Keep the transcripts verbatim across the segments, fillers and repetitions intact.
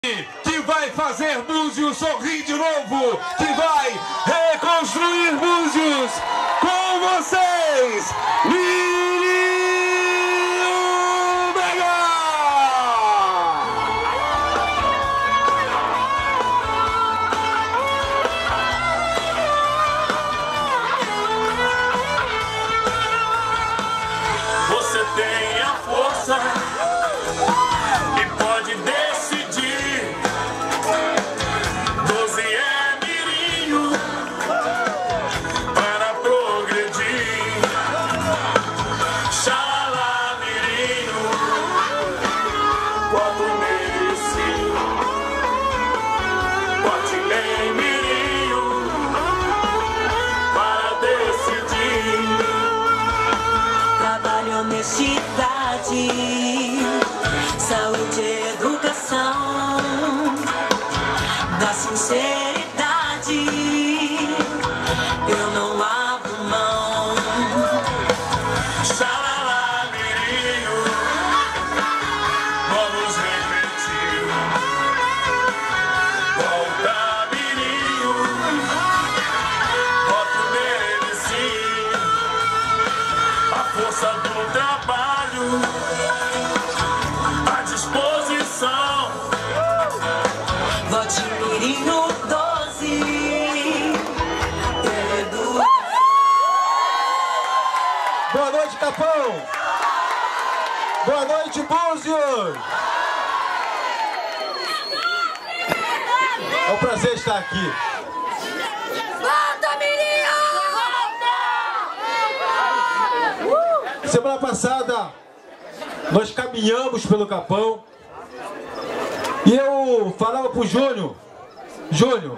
que vai fazer Búzios sorrir de novo, que vai reconstruir Búzios com vocês, Mirinho Mega! Você tem a força e pode decidir. Doze é Mirinho para progredir. Xalá Mirinho, voto nele sim. Vote em Mirinho para decidir. Trabalho, honestidade, saúde e educação, da sinceridade eu não abro mão. Xalá Mirinho, vamos repetir. Volta Mirinho, voto nele sim. A força do trabalho à disposição. Vote Mirinho doze. Edu... Boa noite, Capão! Boa noite, Búzios! É um prazer estar aqui. Volta, Mirinho! Semana passada, nós caminhamos pelo Capão e eu falava pro Júnior, Júnior,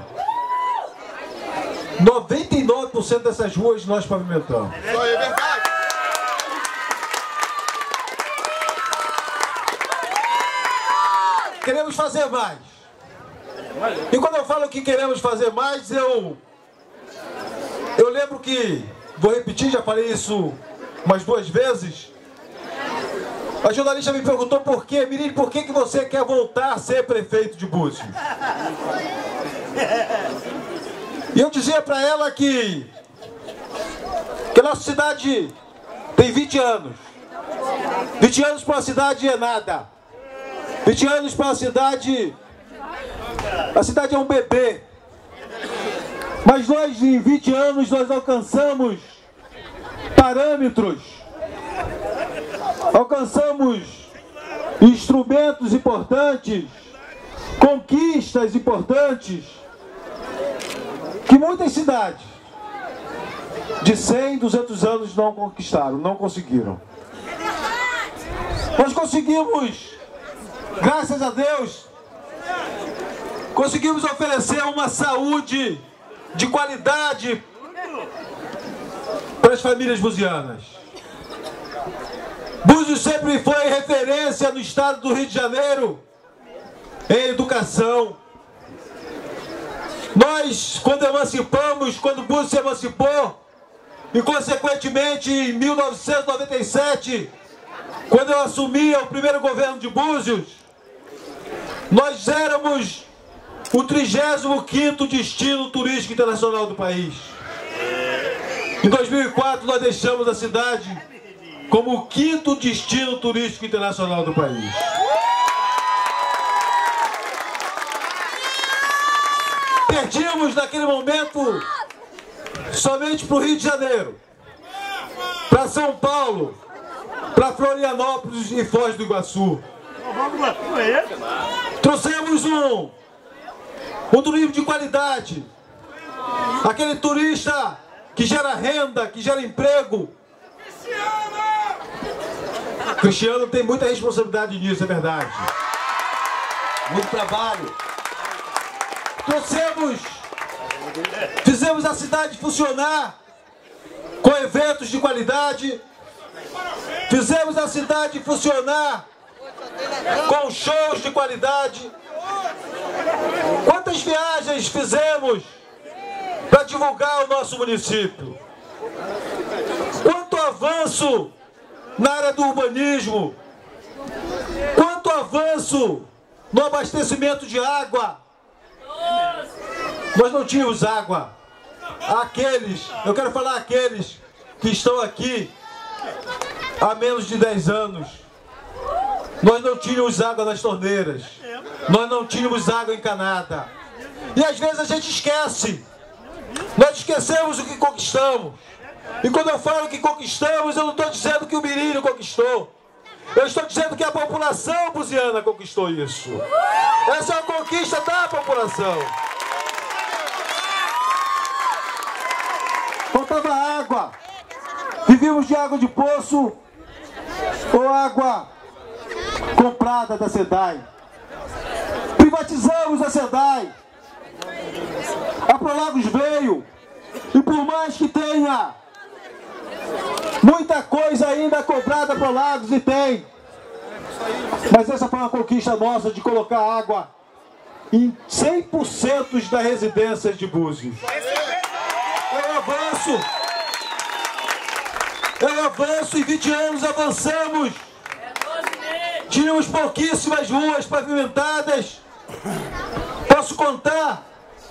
noventa e nove por cento dessas ruas nós pavimentamos. Isso aí é verdade. Queremos fazer mais. E quando eu falo que queremos fazer mais, eu eu lembro que, vou repetir, já falei isso umas duas vezes. A jornalista me perguntou por quê, Mirinho, por que que você quer voltar a ser prefeito de Búzios? E eu dizia para ela que que a nossa cidade tem vinte anos. vinte anos para uma cidade é nada. vinte anos para a cidade, a cidade é um bebê. Mas nós, em vinte anos, nós alcançamos parâmetros, alcançamos instrumentos importantes, conquistas importantes, que muitas cidades de cem, duzentos anos não conquistaram, não conseguiram. Nós conseguimos, graças a Deus, conseguimos oferecer uma saúde de qualidade para as famílias buzianas. Búzios sempre foi referência no estado do Rio de Janeiro em educação. Nós, quando emancipamos, quando Búzios se emancipou, e consequentemente em mil novecentos e noventa e sete, quando eu assumi o primeiro governo de Búzios, nós éramos o trigésimo quinto destino turístico internacional do país. Em dois mil e quatro nós deixamos a cidade como o quinto destino turístico internacional do país. Perdimos naquele momento somente para o Rio de Janeiro, para São Paulo, para Florianópolis e Foz do Iguaçu. Trouxemos um, um turismo de qualidade, aquele turista que gera renda, que gera emprego. Cristiano tem muita responsabilidade nisso, é verdade. Muito trabalho. Trouxemos, fizemos a cidade funcionar com eventos de qualidade. Fizemos a cidade funcionar com shows de qualidade. Quantas viagens fizemos para divulgar o nosso município? Quanto avanço na área do urbanismo, quanto avanço no abastecimento de água. Nós não tínhamos água. Aqueles, eu quero falar aqueles que estão aqui há menos de dez anos. Nós não tínhamos água nas torneiras. Nós não tínhamos água encanada. E às vezes a gente esquece. Nós esquecemos o que conquistamos. E quando eu falo que conquistamos, eu não estou dizendo que o Mirinho conquistou. Eu estou dizendo que a população buziana conquistou isso. Essa é a conquista da população. Faltava água. Vivíamos de água de poço ou água comprada da SEDAI. Privatizamos a SEDAI. A Prolagos veio. E por mais que tenha muita coisa ainda cobrada para Prolagos, e tem, mas essa foi uma conquista nossa de colocar água em cem por cento das residências de Búzios. É um avanço. É um avanço. Em vinte anos avançamos. Tínhamos pouquíssimas ruas pavimentadas. Posso contar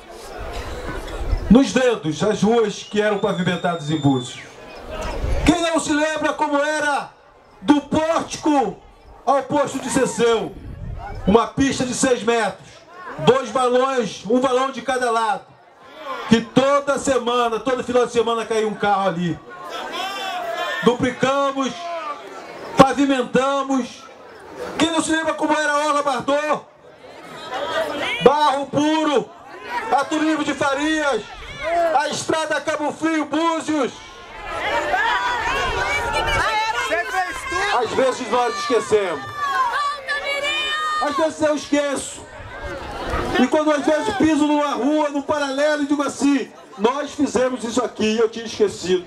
nos dedos as ruas que eram pavimentadas em Búzios. Quem não se lembra como era do pórtico ao posto de Ceceu? Uma pista de seis metros, dois balões, um balão de cada lado, que toda semana, todo final de semana caía um carro ali. Duplicamos, pavimentamos. Quem não se lembra como era a Orla Bardot? Barro puro, a Turismo de Farias, a estrada Cabo Frio, Búzios. Às vezes nós esquecemos. Às vezes eu esqueço. E quando às vezes piso numa rua, num paralelo, e digo assim: nós fizemos isso aqui e eu tinha esquecido.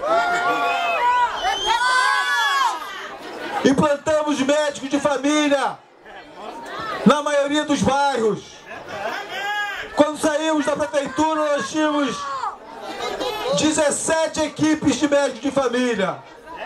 Implantamos médicos de família na maioria dos bairros. Quando saímos da prefeitura, nós tínhamos dezessete equipes de médicos de família.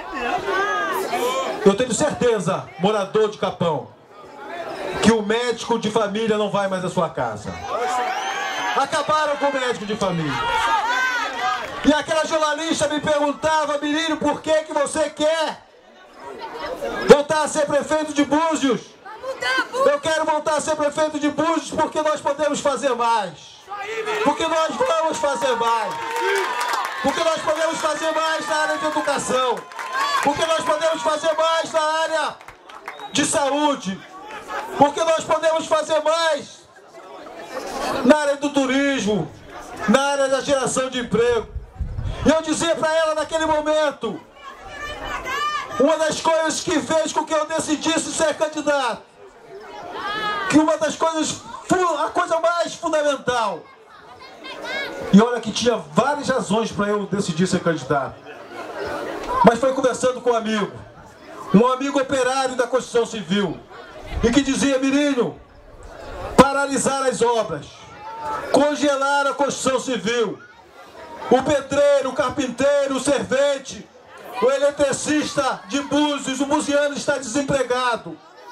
Eu tenho certeza, morador de Capão, que o médico de família não vai mais à sua casa. Acabaram com o médico de família. E aquela jornalista me perguntava: Mirinho, por que que você quer voltar a ser prefeito de Búzios? Eu quero voltar a ser prefeito de Búzios porque nós podemos fazer mais. Porque nós vamos fazer mais. Porque nós podemos fazer mais na área de educação. Porque nós podemos fazer mais na área de saúde. Porque nós podemos fazer mais na área do turismo, na área da geração de emprego. E eu dizia para ela naquele momento, uma das coisas que fez com que eu decidisse ser candidato, que uma das coisas, a coisa mais fundamental, e olha que tinha várias razões para eu decidir ser candidato, mas foi conversando com um amigo, um amigo operário da construção civil, e que dizia: Mirinho, paralisar as obras, congelar a construção civil, o pedreiro, o carpinteiro, o servente, o eletricista de Búzios, o buziano está desempregado.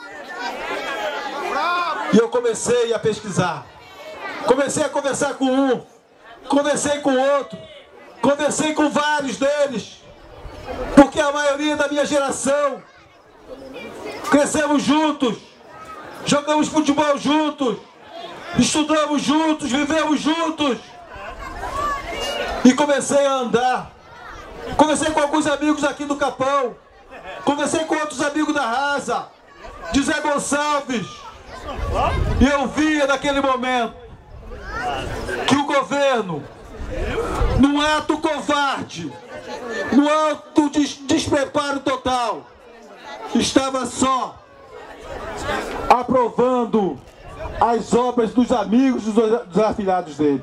E eu comecei a pesquisar, comecei a conversar com um, conversei com outro, conversei com vários deles, porque a maioria da minha geração crescemos juntos, jogamos futebol juntos, estudamos juntos, vivemos juntos. E comecei a andar. Conversei com alguns amigos aqui do Capão, conversei com outros amigos da Rasa, de Zé Gonçalves. E eu via naquele momento que o governo, num ato covarde, num ato de despreparo total, estava só aprovando as obras dos amigos dos, dos afilhados dele.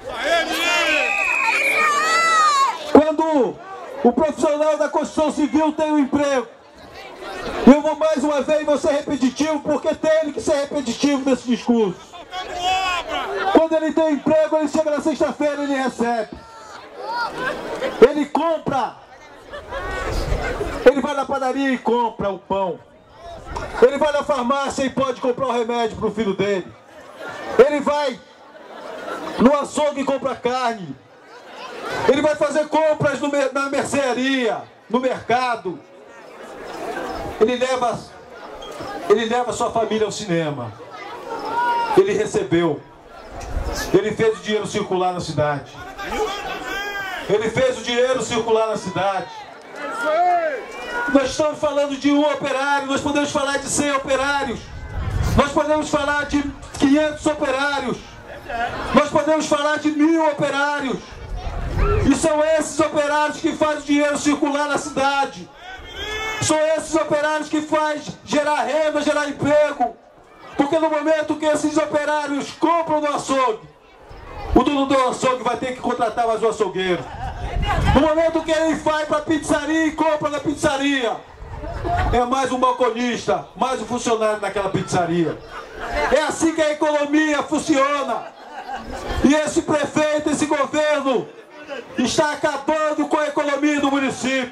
Quando o profissional da construção civil tem um emprego, eu vou mais uma vez vou ser repetitivo, porque tem que ser repetitivo nesse discurso. Quando ele tem emprego, ele chega na sexta-feira e ele recebe. Ele compra. Ele vai na padaria e compra o pão. Ele vai na farmácia e pode comprar um remédio para o filho dele. Ele vai no açougue e compra carne. Ele vai fazer compras no, na mercearia, no mercado. Ele leva, ele leva sua família ao cinema. Ele recebeu. Ele fez o dinheiro circular na cidade. Ele fez o dinheiro circular na cidade. Nós estamos falando de um operário, nós podemos falar de cem operários. Nós podemos falar de quinhentos operários. Nós podemos falar de mil operários. E são esses operários que fazem o dinheiro circular na cidade. São esses operários que fazem gerar renda, gerar emprego. Porque no momento que esses operários compram no açougue, o dono do açougue vai ter que contratar mais um açougueiro. No momento que ele vai para a pizzaria e compra na pizzaria, é mais um balconista, mais um funcionário naquela pizzaria. É assim que a economia funciona. E esse prefeito, esse governo, está acabando com a economia do município.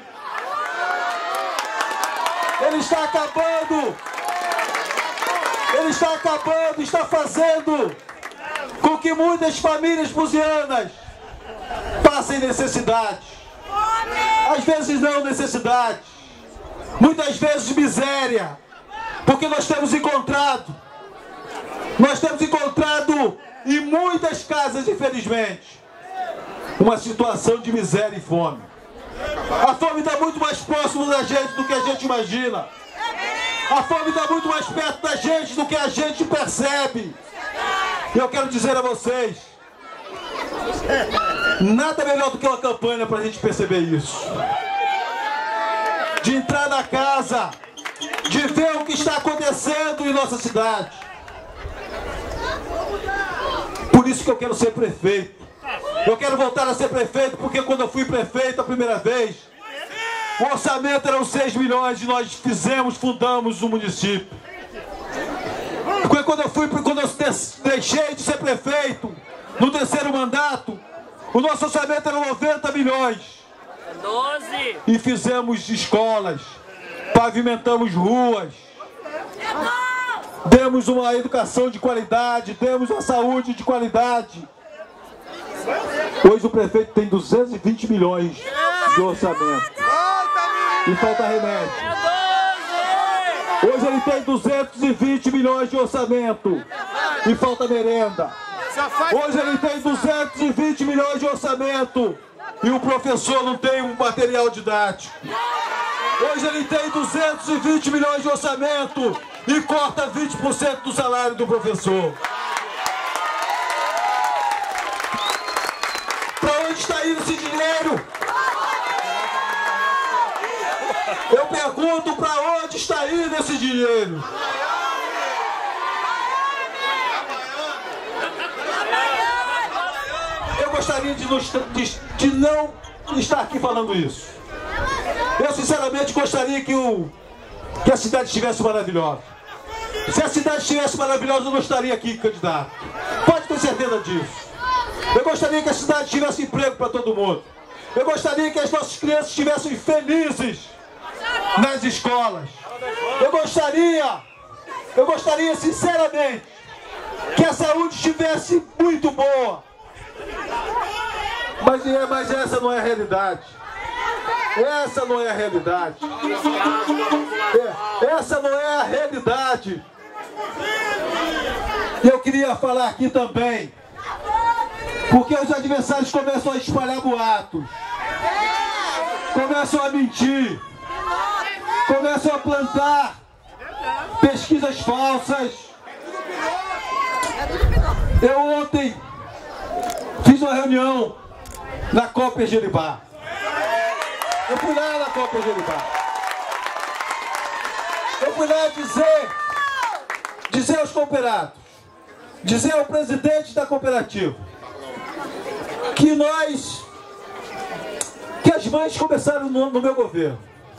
Ele está acabando. Ele está acabando, está fazendo com que muitas famílias buzianas passem necessidade. Às vezes não necessidade. Muitas vezes miséria. Porque nós temos encontrado, nós temos encontrado em muitas casas, infelizmente, uma situação de miséria e fome. A fome está muito mais próximo da gente do que a gente imagina. A fome está muito mais perto da gente do que a gente percebe. E eu quero dizer a vocês, nada melhor do que uma campanha para a gente perceber isso. De entrar na casa, de ver o que está acontecendo em nossa cidade. Por isso que eu quero ser prefeito. Eu quero voltar a ser prefeito, porque quando eu fui prefeito a primeira vez, o orçamento eram seis milhões e nós fizemos, fundamos o município. Porque quando eu fui, quando eu deixei de ser prefeito, no terceiro mandato, o nosso orçamento era noventa milhões. doze. E fizemos escolas, pavimentamos ruas, demos uma educação de qualidade, demos uma saúde de qualidade. Hoje o prefeito tem duzentos e vinte milhões de orçamento. E falta remédio. Hoje ele tem duzentos e vinte milhões de orçamento. E falta merenda. Hoje ele tem duzentos e vinte milhões de orçamento. E o professor não tem um material didático. Hoje ele tem duzentos e vinte milhões de orçamento. E corta vinte por cento do salário do professor. Para onde está indo esse dinheiro? Eu pergunto, para onde está indo esse dinheiro? Eu gostaria de, nos, de, de não estar aqui falando isso. Eu sinceramente gostaria que, o, que a cidade estivesse maravilhosa. Se a cidade estivesse maravilhosa, eu não estaria aqui, candidato. Pode ter certeza disso. Eu gostaria que a cidade tivesse emprego para todo mundo. Eu gostaria que as nossas crianças estivessem felizes nas escolas. Eu gostaria, eu gostaria sinceramente que a saúde estivesse muito boa. Mas, mas essa não é a realidade. Essa não é a realidade. É, essa não é a realidade. E eu queria falar aqui também, porque os adversários começam a espalhar boatos, começam a mentir, começam a plantar pesquisas falsas. Eu ontem fiz uma reunião na Copa Geribá. Eu fui lá na Copa Geribá. Eu fui lá dizer, dizer aos cooperados, dizer ao presidente da cooperativa, que nós, que as mães começaram no, no meu governo.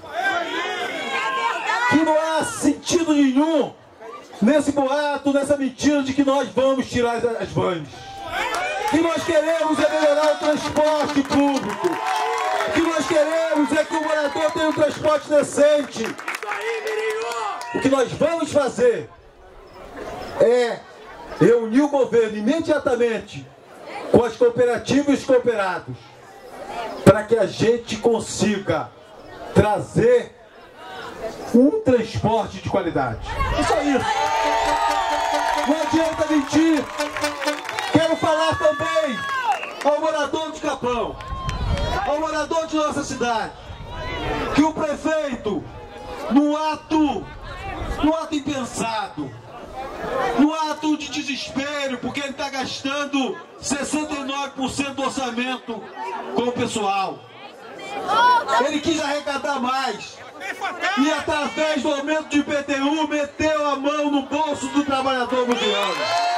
Que não há sentido nenhum nesse boato, nessa mentira de que nós vamos tirar as, as mães. Que nós queremos é melhorar o transporte público. Que nós queremos é que o morador tenha um transporte decente. O que nós vamos fazer é reunir o governo imediatamente com as cooperativas e os cooperados para que a gente consiga trazer um transporte de qualidade. É só isso. Não adianta mentir. Quero falar também ao morador de Capão, ao morador de nossa cidade, que o prefeito, no ato, no ato impensado, no ato de desespero, porque ele está gastando sessenta e nove por cento do orçamento com o pessoal, ele quis arrecadar mais e, através do aumento de I P T U, meteu a mão no bolso do trabalhador mundial.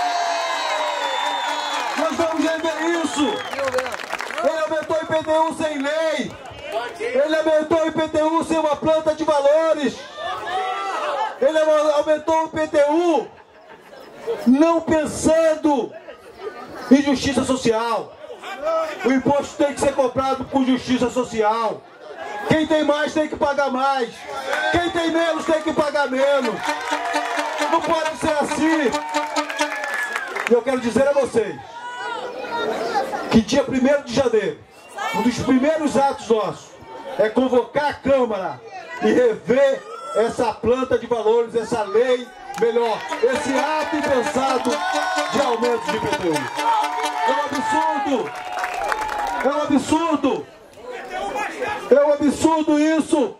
Nós vamos rever isso. Ele aumentou o I P T U sem lei. Ele aumentou o I P T U sem uma planta de valores. Ele aumentou o I P T U não pensando em justiça social. O imposto tem que ser cobrado com justiça social. Quem tem mais tem que pagar mais. Quem tem menos tem que pagar menos. Não pode ser assim. E eu quero dizer a vocês que dia primeiro de janeiro, um dos primeiros atos nossos é convocar a Câmara e rever essa planta de valores, essa lei, melhor, esse ato impensado de aumento de I P T U. É um absurdo! É um absurdo! É um absurdo isso!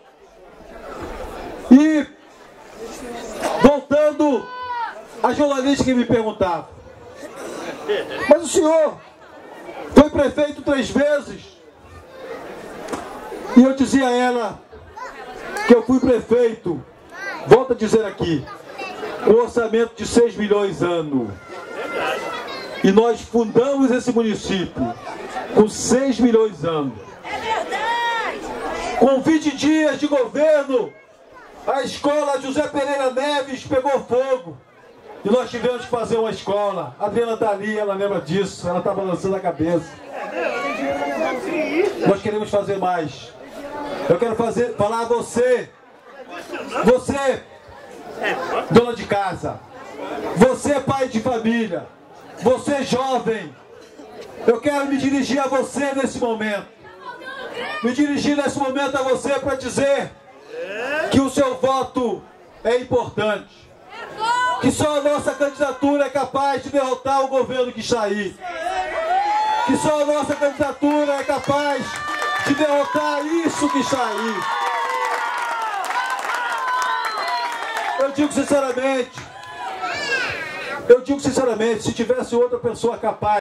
E, voltando a jornalista que me perguntava, mas o senhor foi prefeito três vezes? E eu dizia a ela que eu fui prefeito, volto a dizer aqui, com um orçamento de seis milhões ano. E nós fundamos esse município com seis milhões ano. Com vinte dias de governo, a escola José Pereira Neves pegou fogo. E nós tivemos que fazer uma escola. A Adriana está ali, ela lembra disso, ela está balançando a cabeça. Nós queremos fazer mais. Eu quero fazer, falar a você, você, dona de casa, você, pai de família, você, jovem, eu quero me dirigir a você nesse momento. Me dirigir nesse momento a você para dizer que o seu voto é importante. Que só a nossa candidatura é capaz de derrotar o governo que está aí. Que só a nossa candidatura é capaz de derrotar isso que está aí. Eu digo sinceramente, eu digo sinceramente, se tivesse outra pessoa capaz